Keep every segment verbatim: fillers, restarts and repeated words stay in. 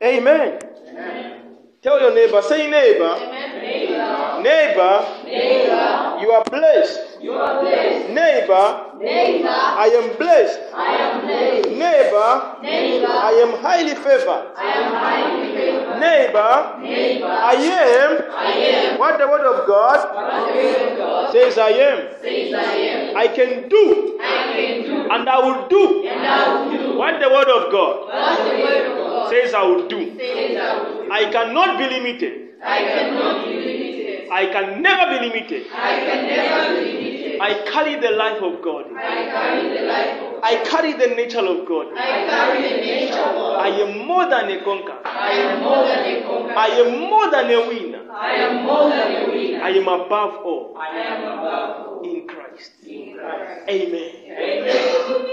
Amen. Amen. Tell your neighbor, say neighbor. Neighbor. Neighbor. Neighbor. You are blessed. You are blessed. Neighbor. Neighbor. I am blessed. I am blessed. Neighbor. Neighbor. I am highly favored. I am highly favored. Neighbor. Neighbor. I am. I am. What the word of God, what the word of God says I am. Says I am. I can do. I can do. And I will do. And I will do. What the word of God, what the word of God says I will do. Says I will do. I cannot be limited. I cannot be limited. I can never be limited. I can never be limited. I carry the life of God. I carry the life of God. I carry the nature of God. I carry the nature of God. I am more than a conqueror. I am more than a conqueror. I am more than a winner. I am more than a winner. I am above all. I am above all. In Christ. In Christ. Amen. Amen.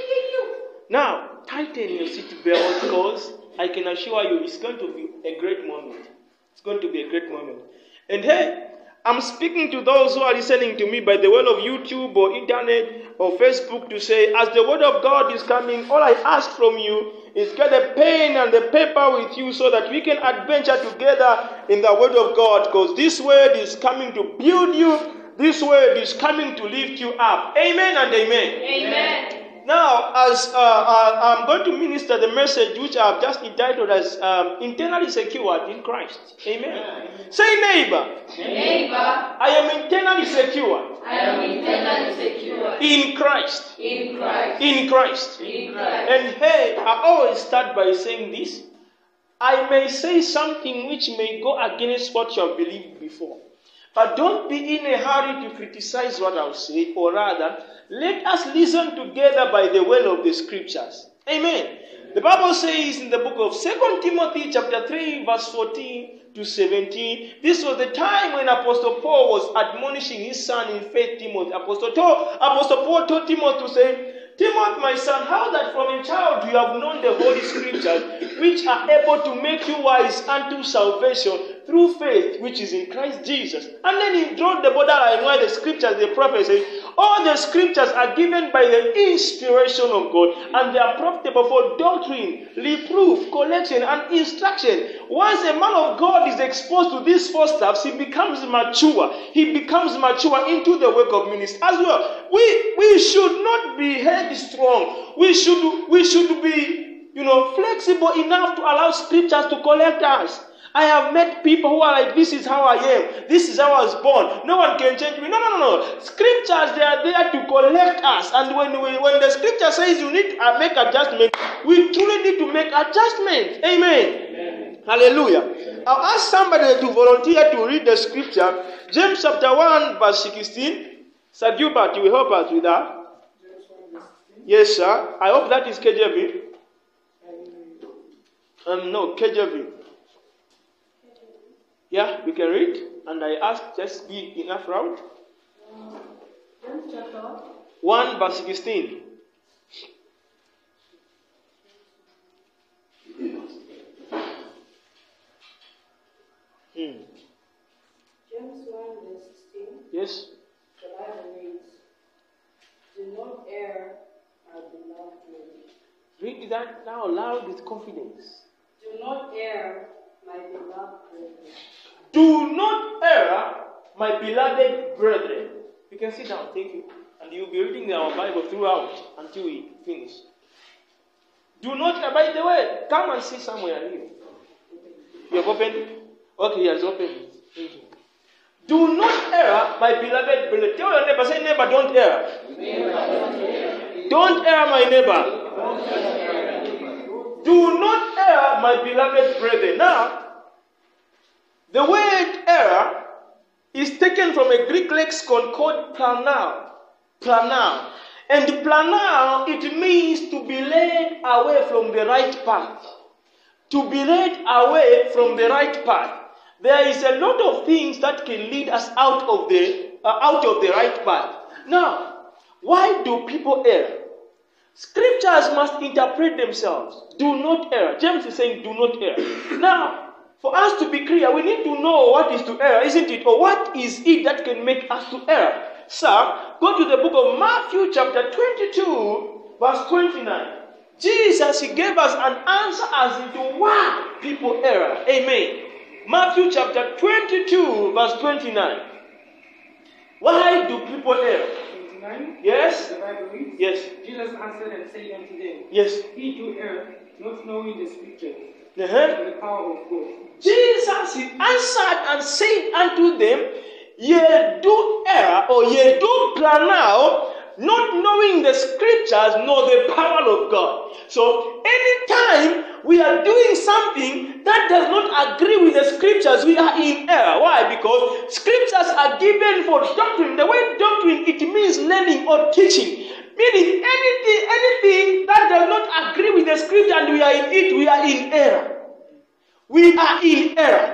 Now, tighten your seatbelt because I can assure you it's going to be a great moment. It's going to be a great moment. And hey, I'm speaking to those who are listening to me by the way of YouTube or internet or Facebook to say, as the word of God is coming, all I ask from you is get a pen and the paper with you so that we can adventure together in the word of God, because this word is coming to build you. This word is coming to lift you up. Amen and amen. Amen. Now, as uh, uh, I'm going to minister the message which I've just entitled as um, internally secured in Christ. Amen. Amen. Say neighbor. Neighbor. I am internally secured. I am internally secured. In Christ. In Christ. In Christ. In Christ. And hey, I always start by saying this. I may say something which may go against what you have believed before. But don't be in a hurry to criticize what I'll say, or rather, let us listen together by the well of the scriptures. Amen. The Bible says in the book of Second Timothy chapter three, verse fourteen to seventeen, this was the time when Apostle Paul was admonishing his son in faith, Timothy. Apostle, told, Apostle Paul told Timothy to say, Timothy, my son, how that from a child you have known the Holy Scriptures, which are able to make you wise unto salvation through faith, which is in Christ Jesus. And then he drew the borderline where the Scriptures, the prophet says, all the Scriptures are given by the inspiration of God, and they are profitable for doctrine, reproof, correction, and instruction. Once a man of God is exposed to these four stuffs, he becomes mature. He becomes mature into the work of ministry as well. We we should not be headstrong. We should we should be, you know, flexible enough to allow Scriptures to correct us. I have met people who are like, this is how I am. This is how I was born. No one can change me. No, no, no, no. Scriptures, they are there to correct us. And when we, when the Scripture says you need to make adjustment, we truly need to make adjustment. Amen. Amen. Hallelujah. I'll ask somebody to volunteer to read the Scripture. James chapter one, verse sixteen. Sir Gilbert, you will help us with that. Yes, sir. I hope that is K J V. Um, no, K J V. Yeah, we can read. And I ask, just be enough round. James chapter one, verse sixteen. Hmm. James one, verse sixteen. Yes. The Bible reads, do not err, my beloved brethren. Read that now loud with confidence. Do not err, my beloved brethren. Do not err, my beloved brethren. You can sit down, thank you. And you'll be reading our Bible throughout until we finish. Do not err. By the way, come and see somewhere here. You have opened it? Okay, he has opened it. Thank you. Do not err, my beloved brethren. Tell your neighbor, say neighbor, don't err. Neighbor, don't err. Don't err, my neighbor. Don't err. Do not err, my beloved brethren. Now, the word error is taken from a Greek lexicon called planao. Planao. And planao, it means to be led away from the right path. To be led away from the right path. There is a lot of things that can lead us out of the uh, out of the right path. Now, why do people err? Scriptures must interpret themselves. Do not err. James is saying, do not err. Now, for us to be clear, we need to know what is to err, isn't it? Or what is it that can make us to err? Sir, go to the book of Matthew chapter twenty-two, verse twenty-nine. Jesus, he gave us an answer as into why people error? Amen. Matthew chapter twenty-two, verse twenty-nine. Why do people err? twenty-nine. Yes? The Bible reads, Yes. Jesus answered and said unto them, Yes. He do err, not knowing the scriptures Uh-huh. and the power of God. Jesus he answered and said unto them, Ye do err, or ye do plan out, not knowing the scriptures nor the power of God. So anytime we are doing something that does not agree with the scriptures, we are in error. Why? Because scriptures are given for doctrine. The word doctrine, it means learning or teaching. Meaning anything, anything that does not agree with the scripture and we are in it, we are in error. We are in error.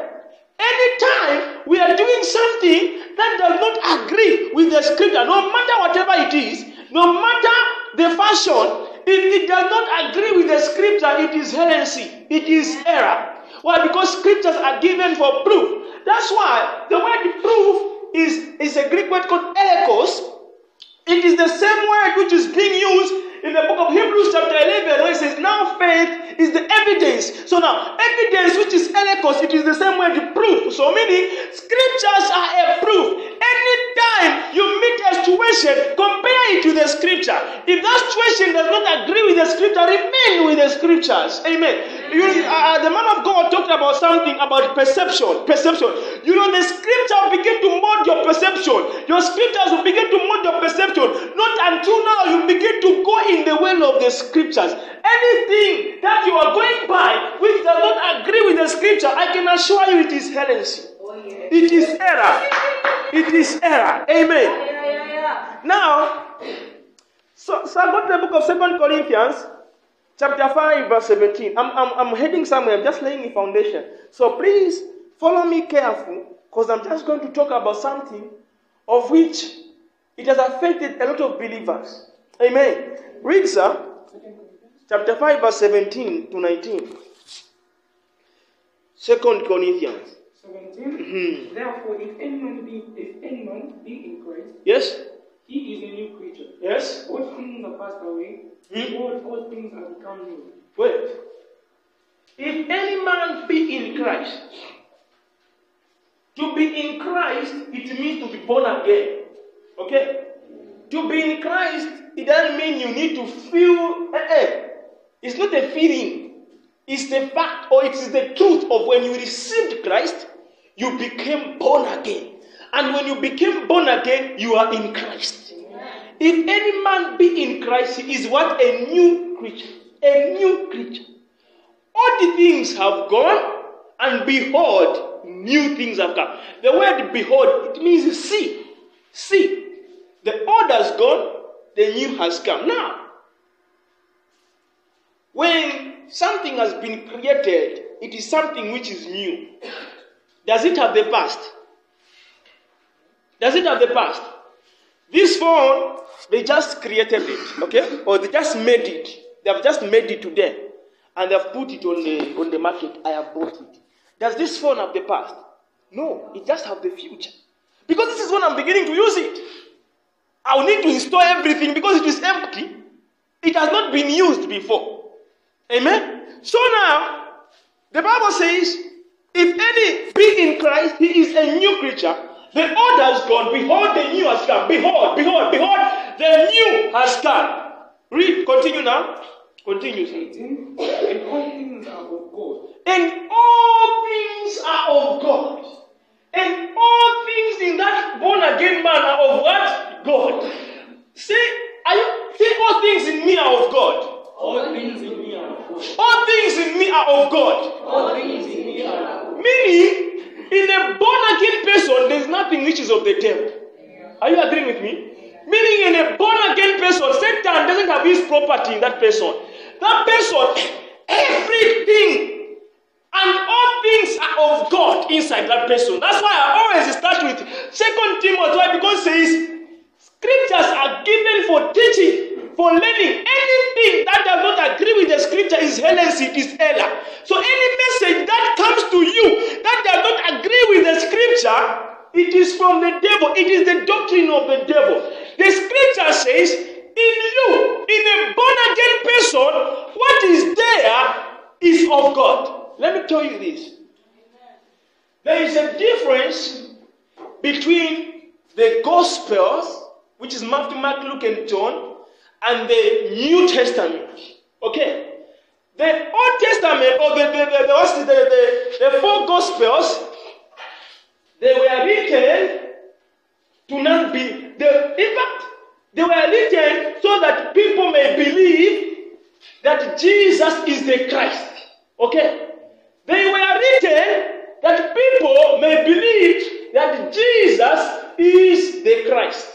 Anytime we are doing something that does not agree with the scripture, no matter whatever it is, no matter the fashion, if it does not agree with the scripture, it is heresy. It is error. Why? Because scriptures are given for proof. That's why the word proof is, is a Greek word called elekos. It is the same word which is being used in the book of Hebrews chapter eleven, where it says, now faith is the evidence. So now, evidence which is elekos, it is the same word proof. So meaning, scriptures are a proof. Anytime you meet a situation, compare it to the scripture. If that situation does not agree with the scripture, remain with the scriptures. Amen. You, uh, the man of God talked about something about perception. Perception. You know, the scripture will begin to mold your perception. Your scriptures will begin to mold your perception. Not until now you begin to go in the way of the scriptures. Anything that you are going by which does not agree with the scripture, I can assure you it is heresy. Oh, yeah. It is error. It is error. Amen. Yeah, yeah, yeah. Now, so, so I go to the book of Second Corinthians, chapter five, verse seventeen. I'm, I'm, I'm heading somewhere. I'm just laying a foundation. So please follow me careful, because I'm just going to talk about something of which it has affected a lot of believers. Amen. Read, sir. Chapter five, verse seventeen to nineteen. Second Corinthians. seventeen. Mm-hmm. Therefore, if anyone be if anyone be in Christ, Yes? he is a new creature. Yes? All things are passed away, Hmm? all, all things are become new. Wait. If any man be in Christ, to be in Christ, it means to be born again. Okay? To be in Christ, it doesn't mean you need to feel. Eh, eh. It's not a feeling. It's the fact, or it is the truth of when you received Christ, you became born again. And when you became born again, you are in Christ. If any man be in Christ, he is what? A new creature. A new creature. All the things have gone, and behold, new things have come. The word behold, it means see. See. The old has gone, the new has come. Now, when something has been created, it is something which is new. Does it have the past? Does it have the past? This phone, they just created it, okay? Or they just made it. They have just made it today. And they have put it on the, on the market. I have bought it. Does this phone have the past? No, it just has the future. Because this is when I'm beginning to use it. I will need to install everything because it is empty. It has not been used before. Amen? So now, the Bible says, if any be in Christ, he is a new creature. The old has gone. Behold, the new has come. Behold, behold, behold, the new has come. Read, continue now. Continue. eighteen. And all things are of God. And all things are of God. And all things in that born again man are of what? God. Say, are you say all things in me are of God? All things in me are of God. All things in me are of God. All things in me are of God. Meaning, in a born again person, there is nothing which is of the devil. Are you agreeing with me? Meaning, in a born again person, Satan doesn't have his property in that person. That person, everything and all things are of God inside that person. That's why I always start with Second Timothy, because it says scriptures are given for teaching, for learning. Anything that does not agree with the scripture is heresy, it is error. So any message that comes to you that does not agree with the scripture, it is from the devil. It is the doctrine of the devil. The scripture says, in you, in a born again person, what is there is of God. let me tell you this. There is a difference between the Gospels, which is Matthew, Mark, Luke, and John, and the New Testament. Okay? The Old Testament, or the, the, the, the, the, the, the four Gospels, they were written to not be, the, in fact, they were written so that people may believe that Jesus is the Christ. Okay? They were written that people may believe that Jesus is the Christ.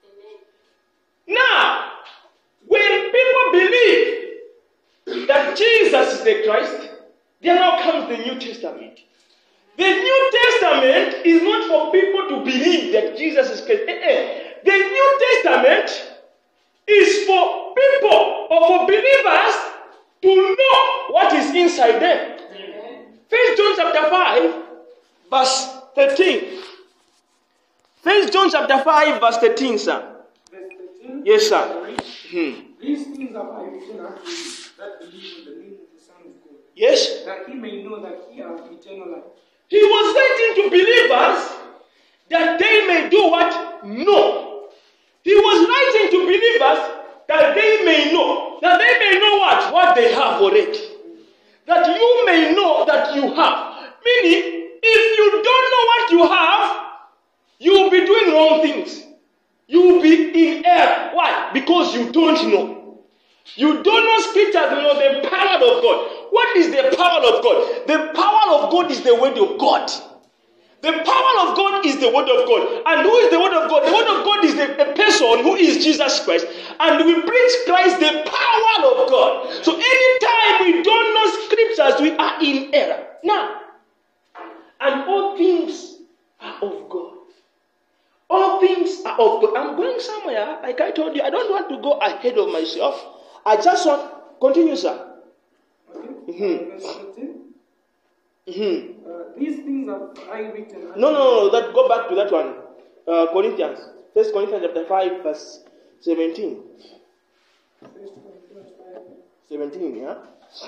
Now, when people believe that Jesus is the Christ, there now comes the New Testament. The New Testament is not for people to believe that Jesus is Christ. The New Testament is for people or for believers to know what is inside them. First John chapter five, verse thirteen. First John chapter five, verse thirteen, sir. Verse thirteen. Yes, sir. Hmm. These things have I written unto you that believe in the name of the Son of God, Yes. that he may know that he has eternal life. He was writing to believers that they may do what? Know. He was writing to believers that they may know. That they may know what? What they have already. That you may know that you have. Meaning, if you don't know what you have, you will be doing wrong things. You will be in error. Why? Because you don't know. You don't know scriptures, you know the power of God. What is the power of God? The power of God is the word of God. The power of God is the word of God. And who is the word of God? The word of God is the, the person who is Jesus Christ. And we preach Christ, the power of God. So anytime we don't know scriptures, we are in error. Now, and all things are of God. All things are of God. I'm going somewhere, like I told you, I don't want to go ahead of myself. I just want, continue, sir. Okay? Mm-hmm. Verse thirteen. Mm-hmm. Uh, these things have I written unto No, no, no, that, go back to that one. Uh, Corinthians. First Corinthians chapter five, verse seventeen. First Corinthians five. seventeen, yeah?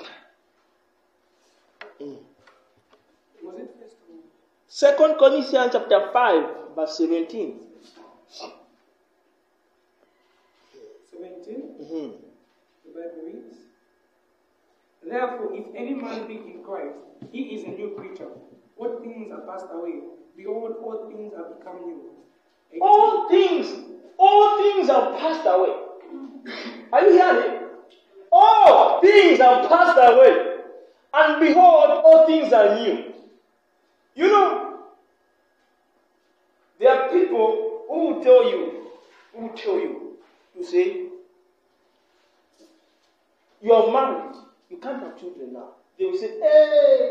Mm. Was it first one? Second Corinthians chapter five, verse seventeen. seventeen. Mm-hmm. The Bible reads, therefore, if any man be in Christ, he is a new creature. What things are passed away? Behold, all things are become new. eighteen. All things, all things are passed away. Are you hearing? All things are passed away. And behold, all things are new. You know, there are people who will tell you, who will tell you to say, you are married, you can't have children now. They will say, hey,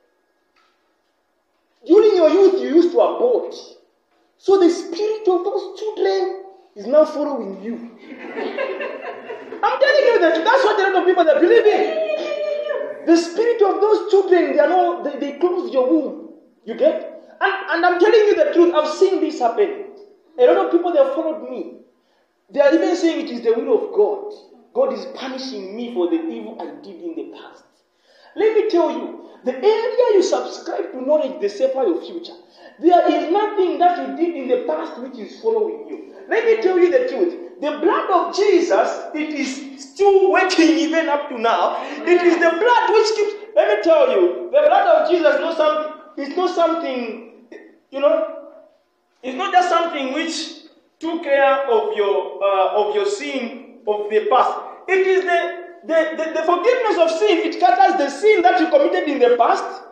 during your youth you used to abort. So the spirit of those children is now following you. I'm telling you that that's what a lot of people are believing. The spirit of those children, they are not, they, they close your womb. You get? And, and I'm telling you the truth, I've seen this happen. A lot of people, they have followed me. They are even saying it is the will of God. God is punishing me for the evil I did in the past. Let me tell you, the earlier you subscribe to knowledge, the safer your future. There is nothing that you did in the past which is following you. Let me tell you the truth. The blood of Jesus, it is still working even up to now. It is the blood which keeps. Let me tell you, the blood of Jesus is not something. It's not something. You know, it's not just something which took care of your uh, of your sin of the past. It is the the, the the forgiveness of sin. It covers the sin that you committed in the past,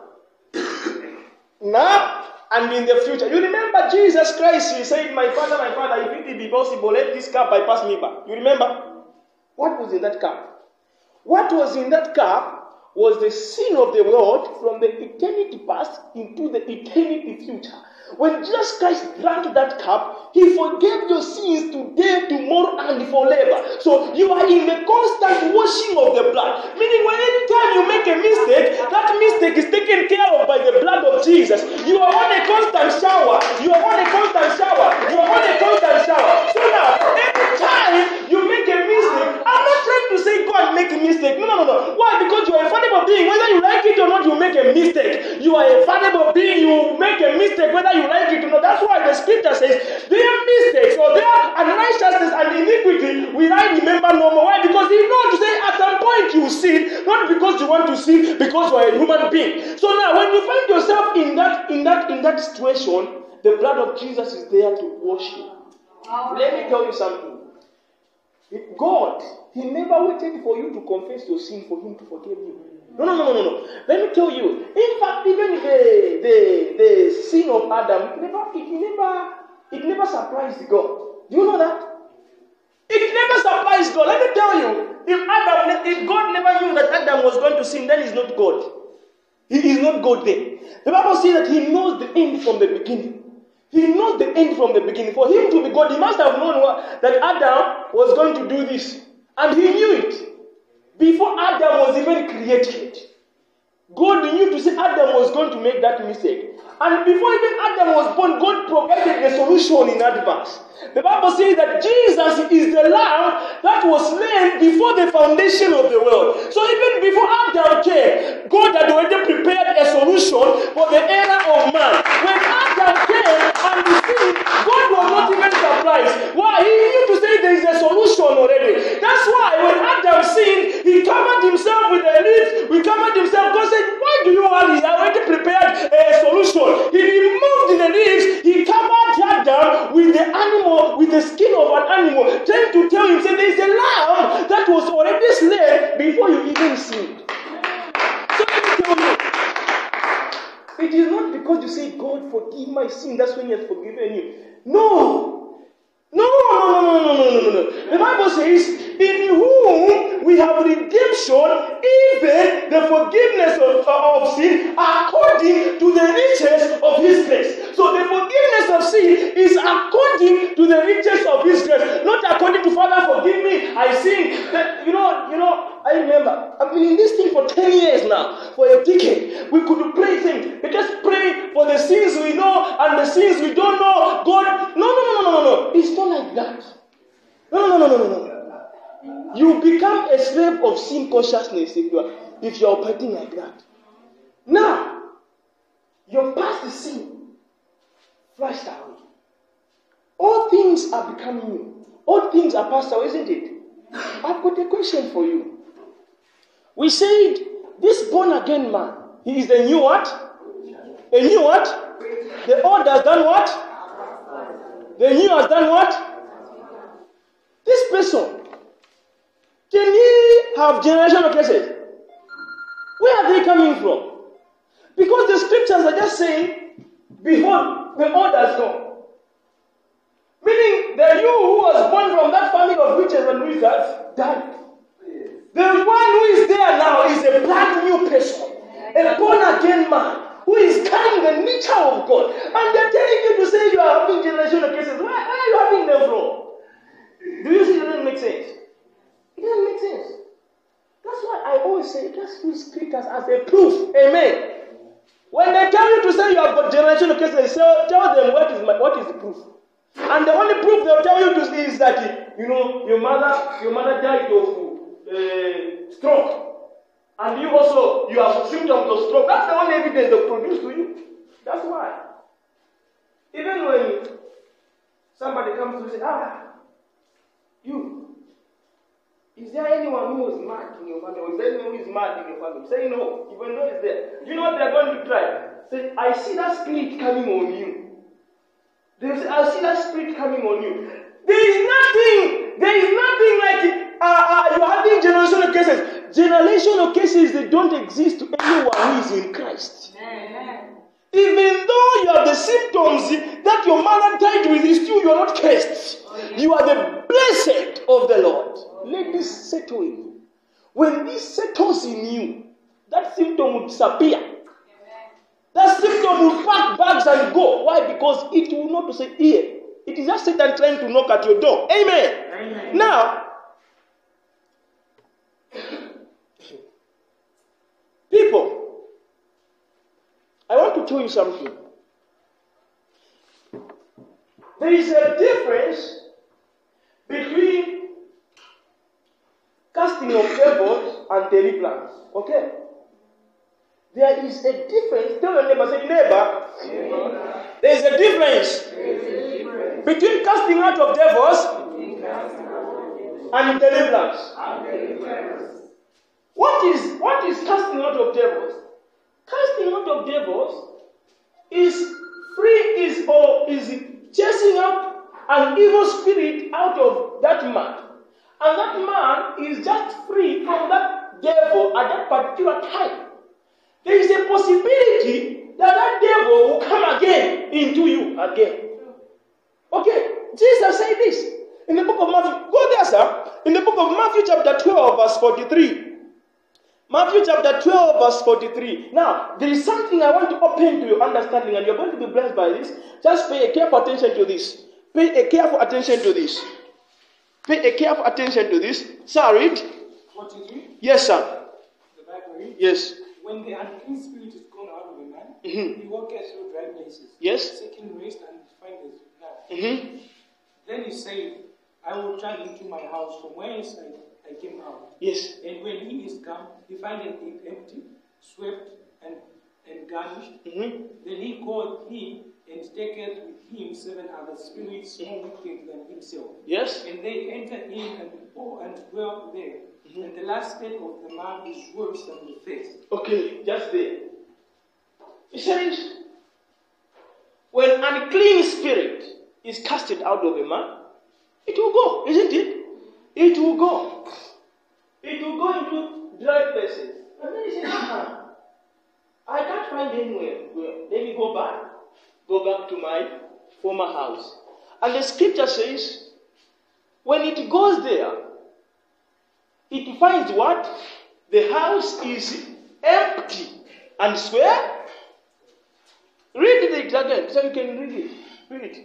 now and in the future. You remember Jesus Christ? He said, "My Father, my Father, if it be possible, let this cup bypass me by." You remember? What was in that cup? What was in that cup was the sin of the world from the eternity past into the eternity future. When Jesus Christ drank that cup, he forgave your sins today, tomorrow, and forever. So you are in the constant washing of the blood. Meaning when anytime you make a mistake, that mistake is taken care of by the blood of Jesus. You are on a constant shower. You are on a constant shower. You are on a constant shower. So now, every time you make a mistake, I'm not trying to say go and make a mistake. No, no, no, no. Why? Because you are in front of being. Whether you like it or not, you make a mistake. You are a fallible being. You make a mistake whether you like it or not. That's why the scripture says, their mistakes or their unrighteousness and iniquity will I remember no more. Why? Because he knows to say at some point you sin, not because you want to sin, because you are a human being. So now when you find yourself in that in that in that situation, the blood of Jesus is there to wash you. Let me tell you something. God, he never waited for you to confess your sin for him to forgive you. No, no, no, no, no. Let me tell you. In fact, even the the the sin of Adam, it never it never it never surprised God. Do you know that? It never surprised God. Let me tell you. If Adam, if God never knew that Adam was going to sin, then he's not God. He is not God then. The Bible says that he knows the end from the beginning. He knows the end from the beginning. For him to be God, he must have known what, that Adam was going to do this. And he knew it. Before Adam was even created. God knew to say Adam was going to make that mistake. And before even Adam was born, God provided a solution in advance. The Bible says that Jesus is the Lamb that was slain before the foundation of the world. So even before Adam came, God had already prepared a solution for the error of man. When Adam came and he sinned, God was not even surprised. Why? He knew to say there is a solution already. That's why when Adam sinned, he covered himself with the leaves. We covered himself. God said, why do you worry? I already prepared a solution. He removed the leaves. He covered Adam with the animal, with the skin of an animal, trying to tell him, say, there is a lamb that was already slain before you even sinned. So let me tell you, it is not because you say, God, forgive my sin, that's when he has forgiven you. No. No, no, no, no, no, no, no, no. The Bible says, in whom we have redemption, even the forgiveness of, of sin, according to the riches of his grace. So the forgiveness of sin is according to the riches of his grace, not according to Father, forgive me, I sin. That, you know, you know, I remember, I've been in this thing for ten years now, for a decade. We could pray things. We just pray for the sins we know and the sins we don't know. God, no, no, no, no, no, no. It's not like that. No, no, no, no, no, no. You become a slave of sin consciousness if you are, if you are operating like that. Now, your past sin flushed away. All things are becoming new. All things are passed away, isn't it? I've got a question for you. We said, this born again man, he is the new what? A new what? The old has done what? The new has done what? This person, can he have generational cases? Where are they coming from? Because the scriptures are just saying, behold, the old has gone. Meaning, the you who was born from that family of witches and wizards died. The one who is there now is a brand new person, a born-again man who is carrying the nature of God. And they're telling you to say you are having generational cases. Where, where are you having them from? Do you see it doesn't make sense? It doesn't make sense. That's why I always say, just use scriptures as a proof. Amen. When they tell you to say you have got generational cases, say, tell them what is my, what is the proof. And the only proof they'll tell you to see is that, you know, your mother, your mother died of uh, stroke. And you also, you have symptoms of stroke. That's the only evidence they'll produce to you. That's why. Even when somebody comes to say, ah, you, is there anyone who is mad in your family? Or is there anyone who is mad in your family? Say no, even though it's there. You know what they're going to try? Say, I see that spirit coming on you. They say, I see that spirit coming on you. There is nothing, there is nothing like uh, uh, you're having generational cases. Generational cases, they don't exist to anyone who is in Christ. Amen. Even though you have the symptoms that your mother died with, still you are not cursed. You are the blessed of the Lord. Let this settle in you. When this settles in you, that symptom will disappear. That symptom will pack bags and go. Why? Because it will not say here. It is just Satan trying to knock at your door. Amen. Amen. Now, people, I want to tell you something. There is a difference between casting of devils and deliverance. Okay? There is a difference. Tell your neighbor, say, neighbor, there is a difference between casting out of devils and deliverance. What is what is casting out of devils? Casting out of devils is free is or is chasing out an evil spirit out of that man. And that man is just free from that devil at that particular time. There is a possibility that that devil will come again into you again. Okay, Jesus said this in the book of Matthew. Go there, sir. In the book of Matthew chapter twelve, verse forty-three. Matthew chapter twelve, verse forty-three. Now, there is something I want to open to your understanding, and you're going to be blessed by this. Just pay a careful attention to this. Pay a careful attention to this. Pay a careful attention to this. Sir, read. forty-three? Yes, sir. The Bible reads? Yes. When the unclean spirit is gone out of a man, Mm-hmm. he walketh through dry places, Yes. seeking rest and findeth none. Mm-hmm. Then he said, I will turn into my house from whence I, I came out. Yes. And when he is come, he findeth it empty, swept, and, and garnished. Mm-hmm. Then he called him, and taketh with him seven other spirits more wicked than himself. Yes. And they enter in and oh, and dwell there. Mm-hmm. And the last state of the man is worse than the first. Okay, just there. He says, when unclean spirit is casted out of a man, it will go, isn't it? It will go. It will go into dry places. And then he says, ah, I can't find anywhere. Let me go back. Go back to my former house. And the scripture says, when it goes there, it finds what? The house is empty. And swear? Read it again so you can read it. Read it.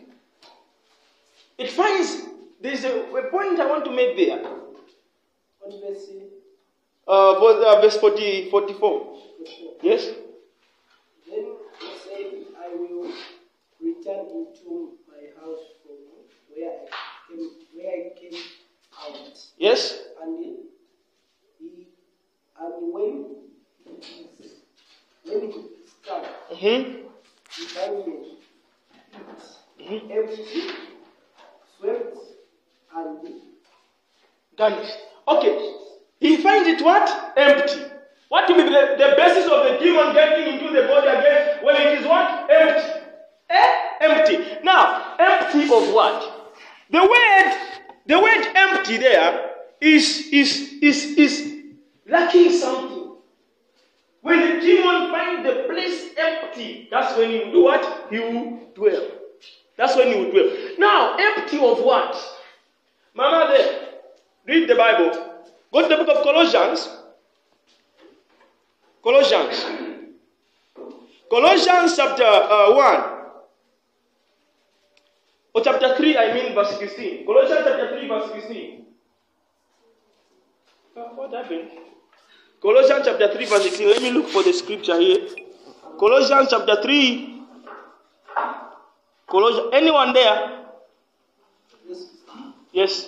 It finds, there's a, a point I want to make there. What verse? Uh, verse, uh, verse forty, forty-four. Yes? Then he said, I will return into my house from where I came, where I came out. Yes? And he, he and when he is, when he starts, Mm-hmm. he found it Mm-hmm. empty, swept, and Garnished. Okay. He finds it what? Empty. What will be the, the basis of the demon getting into the body again when it is what? Empty. Eh? Empty. Now, empty of what? The word, the word empty there is is is is lacking something. When the demon finds the place empty, that's when he will do what? He will dwell. That's when he will dwell. Now, empty of what? Mama there, read the Bible. Go to the book of Colossians. Colossians. Colossians chapter uh, one. Or chapter three, I mean verse sixteen. Colossians chapter three, verse sixteen. Uh, what happened? Colossians chapter three, verse sixteen. Let me look for the scripture here. Colossians chapter three. Colossians. Anyone there? Yes.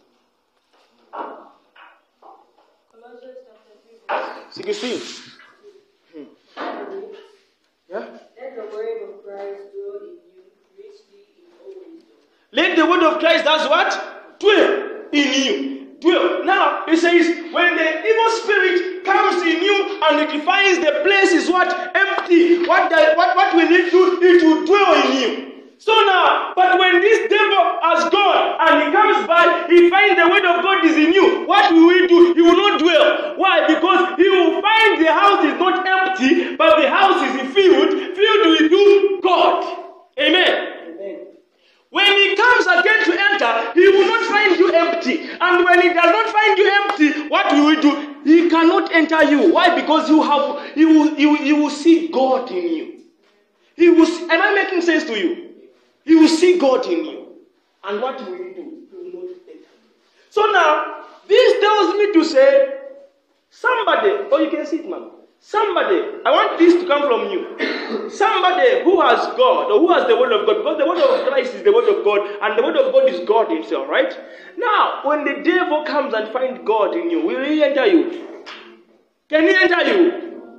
Colossians chapter three, verse sixteen. Hmm. Yeah? Let the word of Christ dwell in you richly in all wisdom. Let the word of Christ, that's what? Dwell in you. Dwell. Now, it says, when the evil spirit comes in you and it finds the place is what? Empty. What, the, what, what will it do? It will dwell in you. So now, but when this devil has gone and he comes back, he finds the word of God is in you. What will he do? He will not dwell. Why? Because he will find the house is not empty, but the house is filled, filled with who? God. Amen. Amen. When he comes again to enter, he will not find you empty. And when he does not find you empty, what will he do? He cannot enter you. Why? Because you have, he will, he will, he will see God in you. He will. See, am I making sense to you? He will see God in you. And what will he do? He will not enter you. So now, this tells me to say, somebody, or you can see it, man. Somebody, I want this to come from you. Somebody who has God, or who has the word of God, because the word of Christ is the word of God, and the word of God is God himself, right? Now, when the devil comes and finds God in you, will he enter you? Can he enter you?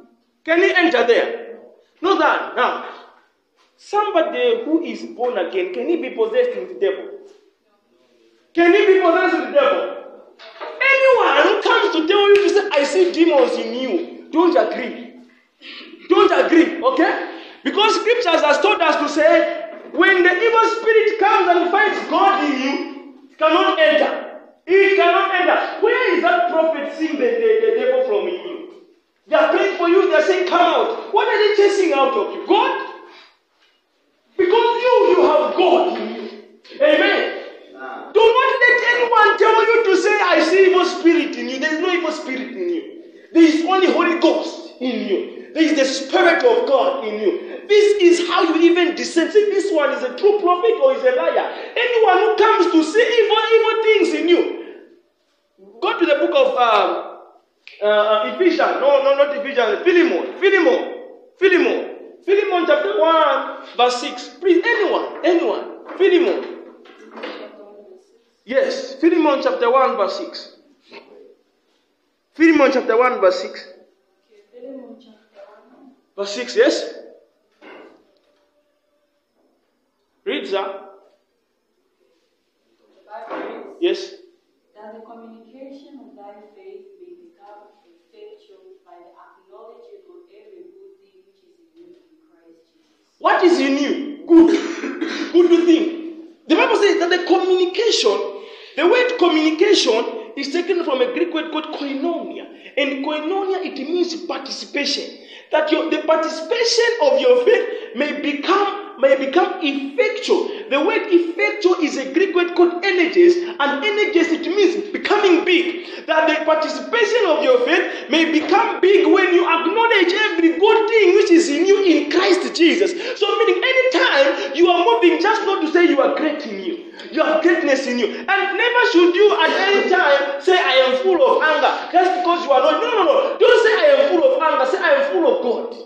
Can he enter there? No, that. Now, somebody who is born again, can he be possessed with the devil? Can he be possessed with the devil? Anyone who comes to tell you to say, I see demons in you, don't agree. Don't agree, okay? Because scriptures has told us to say, when the evil spirit comes and finds God in you, it cannot enter. It cannot enter. Where is that prophet seeing the, the, the devil from in you? They are praying for you, they are saying, come out. What are they chasing out of you? God? Because you, you have God in you. Amen. Nah. Do not let anyone tell you to say, I see evil spirit in you. There is no evil spirit in you. There is only Holy Ghost in you. There is the Spirit of God in you. This is how you even discern. See, this one is a true prophet or is a liar. Anyone who comes to say evil, evil things in you. Go to the book of um, uh, Ephesians. No, no, not Ephesians. Philemon. Philemon. Philemon. Philemon chapter one, verse six. Please, anyone, anyone. Philemon. Yes, Philemon chapter one, verse six. Philemon chapter one, verse six. Verse six, yes? Read, sir. Yes? That the communication of thy faith may become effectual by the acknowledging of every good thing which is in you in Christ Jesus. What is in you? Good. Good thing. The Bible says that the communication, the word communication is taken from a Greek word called koinonia. And koinonia, it means participation. That your, the participation of your faith may become, may become effectual. The word effectual is a Greek word called energies. And energies, it means becoming big. That the participation of your faith may become big when you acknowledge every good thing which is in you in Christ Jesus. So meaning anytime you are moving, just not to say you are great in you. You have greatness in you. And never should you at any time say, I am full of anger. Just because you are not. No, no, no. Don't say I am full of anger. Say I am full of God.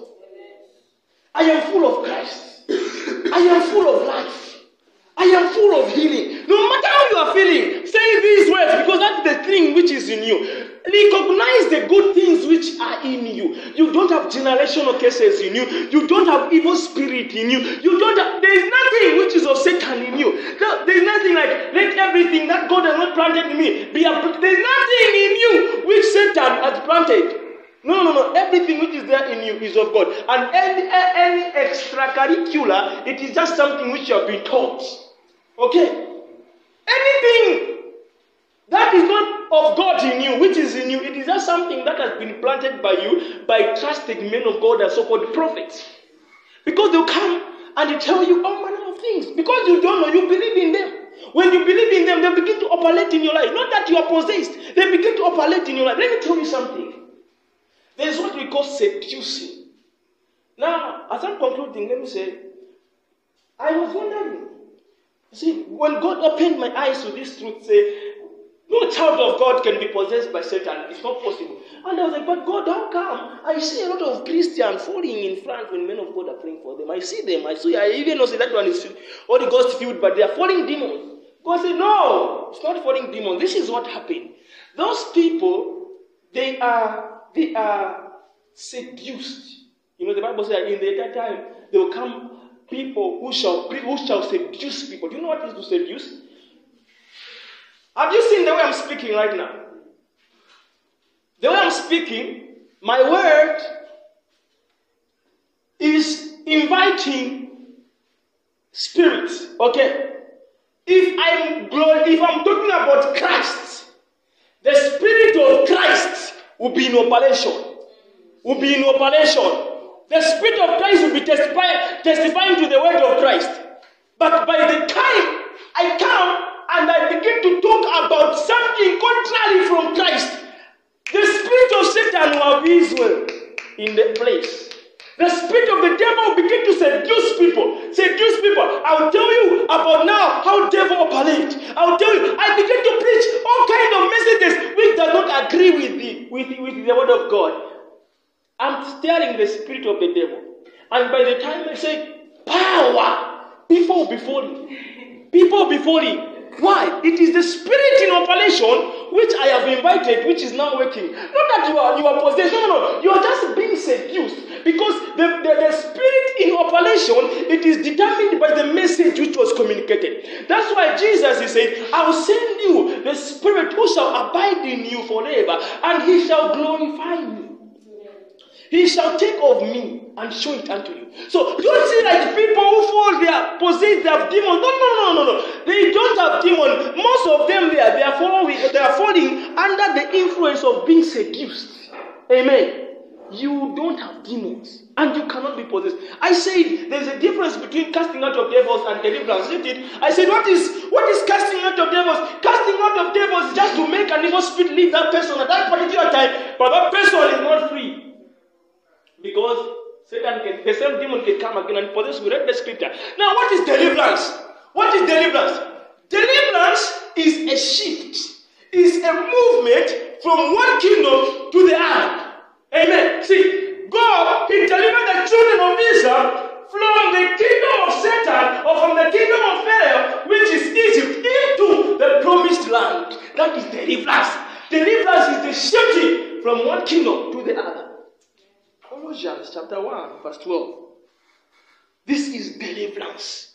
I am full of Christ. I am full of life. I am full of healing. No matter how you are feeling, say these words because that's the thing which is in you. Recognize the good things which are in you. You don't have generational cases in you. You don't have evil spirit in you. You don't have, there is nothing which is of Satan in you. There is nothing like, let everything that God has not planted in me be uprooted. There is nothing in you which Satan has planted. No, no, no. Everything which is there in you is of God. And any, any extracurricular, it is just something which you have been taught. Okay? Anything that is not of God in you, which is in you, it is just something that has been planted by you, by trusted men of God and so-called prophets. Because they'll come and they tell you all manner of things. Because you don't know, you believe in them. When you believe in them, they begin to operate in your life. Not that you are possessed. They begin to operate in your life. Let me tell you something. There is what we call seducing. Now, as I'm concluding, let me say, I was wondering. See, when God opened my eyes to this truth, say, no child of God can be possessed by Satan. It's not possible. And I was like, but God, how come? I see a lot of Christians falling in front when men of God are praying for them. I see them. I see. I even know say that one is Holy Ghost filled, but they are falling demons. God said, no, it's not falling demons. This is what happened. Those people, they are, they are seduced. You know, the Bible says that in the time there will come people who shall who shall seduce people. Do you know what it is to seduce? Have you seen the way I'm speaking right now? The way I'm speaking, my word is inviting spirits. Okay? If I'm if I'm talking about Christ, the Spirit of Christ will be in operation. Will be in operation. The Spirit of Christ will be testifying, testifying to the word of Christ. But by the time I come and I begin to talk about something contrary from Christ, the spirit of Satan will have his will in the place. The spirit of the devil will begin to seduce people. Seduce people. I'll tell you about now how devil operates. I'll tell you, I begin to preach all kinds of messages which does not agree with the, with, the, with the word of God. I'm stirring the spirit of the devil. And by the time I say, power, people will be falling. People will be falling. Why? It is the spirit in operation which I have invited, which is now working. Not that you are you are possessed. No, no, no. You are just being seduced. the, the, the spirit in operation, it is determined by the message which was communicated. That's why Jesus is saying, I will send you the spirit who shall abide in you forever, and he shall glorify me. He shall take of me and show it unto you. So don't see like people who fall, they are possessed, they have demons. No, no, no, no, no. They don't have demons. Most of them there, they are falling, they are falling under the influence of being seduced. Amen. You don't have demons, and you cannot be possessed. I said there's a difference between casting out of devils and deliverance, isn't it? I said, what is what is casting out of devils? Casting out of devils is just to make an evil spirit leave that person at that particular time, but that person is not free. Because Satan can, the same demon can come again and possess. We read the scripture. Now, what is deliverance? What is deliverance? Deliverance is a shift, is a movement from one kingdom to the other. Amen. See, God, He delivered the children of Israel from the kingdom of Satan, or from the kingdom of Pharaoh, which is Egypt, into the promised land. That is deliverance. Deliverance is the shifting from one kingdom to the other. Colossians chapter one, verse twelve. This is deliverance.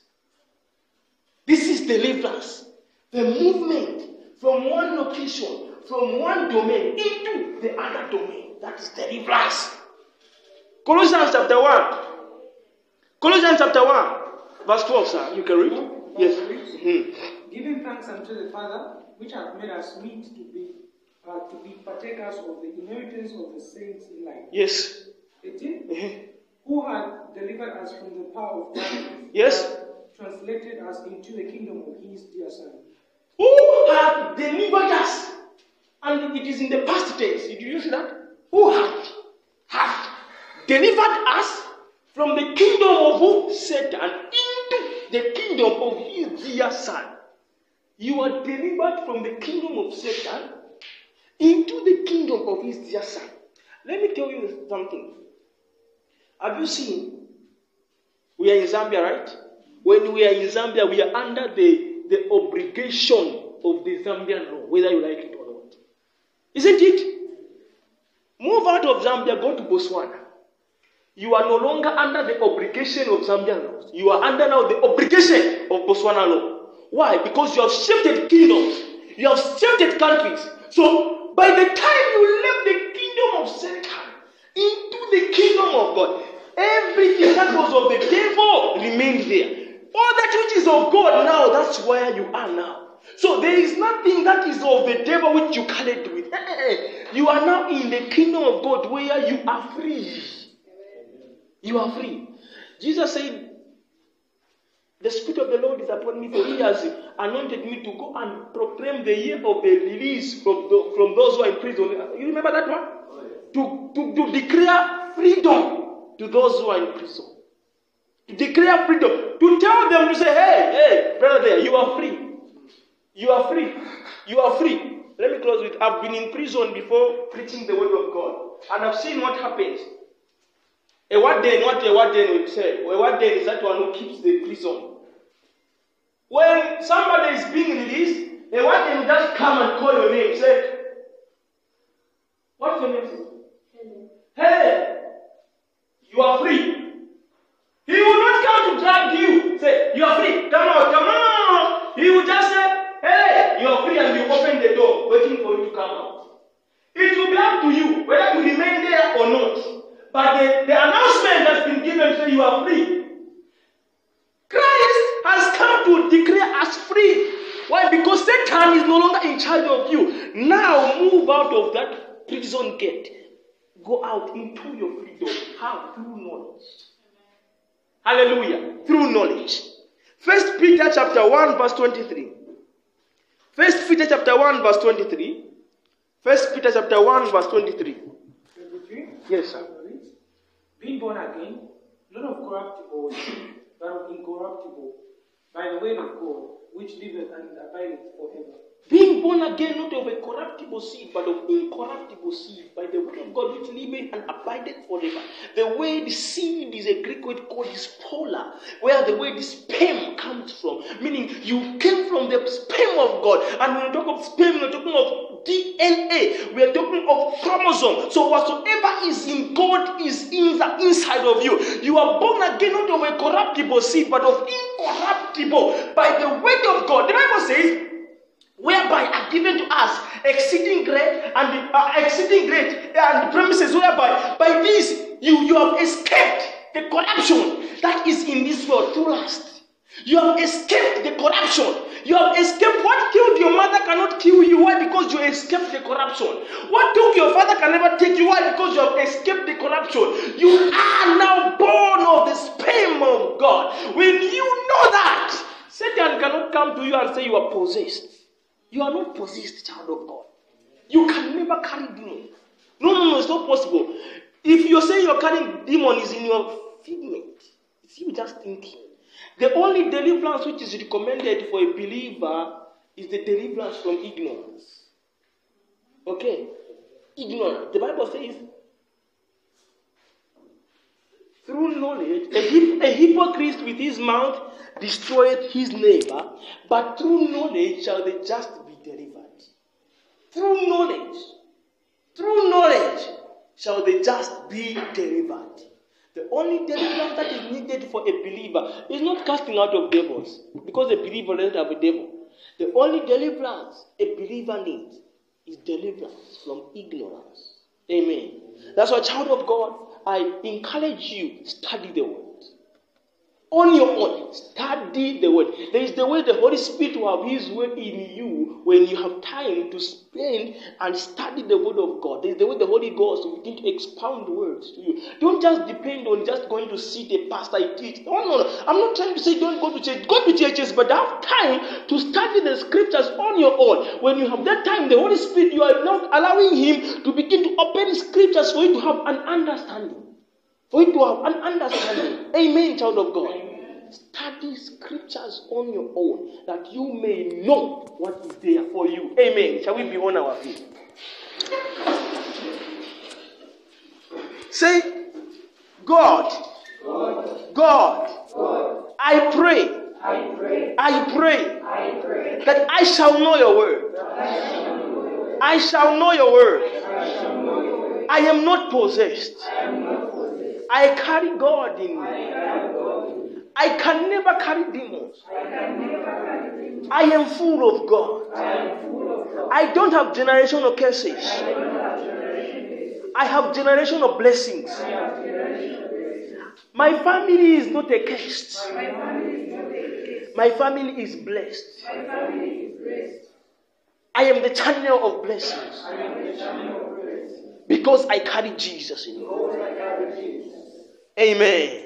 This is deliverance. The movement from one location, from one domain into the other domain. That is deliverance. Colossians chapter one. Colossians chapter one, verse twelve, sir. You can read? Yes. Mm-hmm. Giving thanks unto the Father, which hath made us meet to be uh, to be partakers of the inheritance of the saints in light. Yes. eighteen. Mm-hmm. Who hath delivered us from the power of darkness. Yes. Translated us into the kingdom of his dear Son. Who hath delivered us? And it is in the past tense. Did you see that? Who hath, hath delivered us from the kingdom of who? Satan, into the kingdom of his dear Son. You are delivered from the kingdom of Satan into the kingdom of his dear Son. Let me tell you something. Have you seen? We are in Zambia, right? When we are in Zambia, we are under the, the obligation of the Zambian law, whether you like it or not. Isn't it? Move out of Zambia, go to Botswana. You are no longer under the obligation of Zambian laws. You are under now the obligation of Botswana law. Why? Because you have shifted kingdoms. You have shifted countries. So, by the time you left the kingdom of Satan into the kingdom of God, everything that was of the devil remained there. All that which is of God now, that's where you are now. So there is nothing that is of the devil which you carried with. You are now in the kingdom of God where you are free. You are free. Jesus said, the Spirit of the Lord is upon me, for he has anointed me to go and proclaim the year of the release from, the, from those who are in prison. You remember that one? Oh, yeah. to, to, to declare freedom to those who are in prison. To declare freedom. To tell them to say, hey, hey, brother there, you are free. You are free. You are free. Let me close with, I've been in prison before preaching the word of God. And I've seen what happens. A warden, what a warden would say. A warden is that one who keeps the prison. When somebody is being released, a warden will just come and call your name. Say, what's your name? Hey, you are free. He will not come to drag you. Say, you are free. Come out, come on. He will just say, hey, you are free, and you open the door, waiting for you to come out. It will be up to you whether to remain there or not. But the, the announcement has been given, say you are free. Christ has come to declare us free. Why? Because Satan is no longer in charge of you. Now move out of that prison gate. Go out into your freedom. How? Through knowledge. Hallelujah. Through knowledge. First Peter chapter one verse twenty-three. First Peter chapter one verse twenty-three. First Peter chapter one verse twenty-three. twenty-three? Yes, sir. Being born again, not of corruptible seed, but of incorruptible, by the word of God, which liveth and abideth forever. Being born again, not of a corruptible seed, but of incorruptible seed, by the word of God, which liveth and abideth forever. The word seed is a Greek word called spola, where the word sperm comes from, meaning you came from the sperm of God. And when we talk of sperm, we're talking of D N A. We are talking of chromosome. So whatsoever is in God is in the enter inside of you. You are born again not of a corruptible seed, but of incorruptible by the word of God. The Bible says, whereby are given to us exceeding great and uh, exceeding great and premises, whereby by this you, you have escaped the corruption that is in this world through lust. You have escaped the corruption. You have escaped what killed your mother cannot kill you. Why? Because you escaped the corruption. What took your father can never take you. Why? Because you have escaped the corruption. You are now born of the sperm of God. When you know that, Satan cannot come to you and say you are possessed. You are not possessed, child of God. You can never carry demon. No, no, no, it's not possible. If you say you're carrying demon is in your figment, it's you just thinking. The only deliverance which is recommended for a believer is the deliverance from ignorance. Okay? Ignorance. The Bible says, through knowledge, a, hip, a hypocrite with his mouth destroyeth his neighbor, but through knowledge shall the just be delivered. Through knowledge, through knowledge shall the just be delivered. The only deliverance that is needed for a believer is not casting out of devils, because a believer doesn't have a devil. The only deliverance a believer needs is deliverance from ignorance. Amen. That's why, child of God, I encourage you, study the word. On your own, study the word. There is the way the Holy Spirit will have his word in you when you have time to spend and study the word of God. There is the way the Holy Ghost will begin to expound words to you. Don't just depend on just going to see the pastor I teach. No, no, no. I'm not trying to say don't go to church. Go to churches, but have time to study the scriptures on your own. When you have that time, the Holy Spirit, you are not allowing him to begin to open scriptures for you to have an understanding. For you to have an understanding. Amen, child of God. Study scriptures on your own that you may know what is there for you. Amen. Shall we be on our feet? Say, God, God, God, God. I pray. I pray. I pray, I pray that I shall know your word. I shall know your word. I am not possessed. I carry God in me. I can never carry demons. I am full of God. I don't have generational curses. I have generational blessings. My family is not a cursed. My family is blessed. I am the channel of blessings. Because I carry Jesus in me. Amen.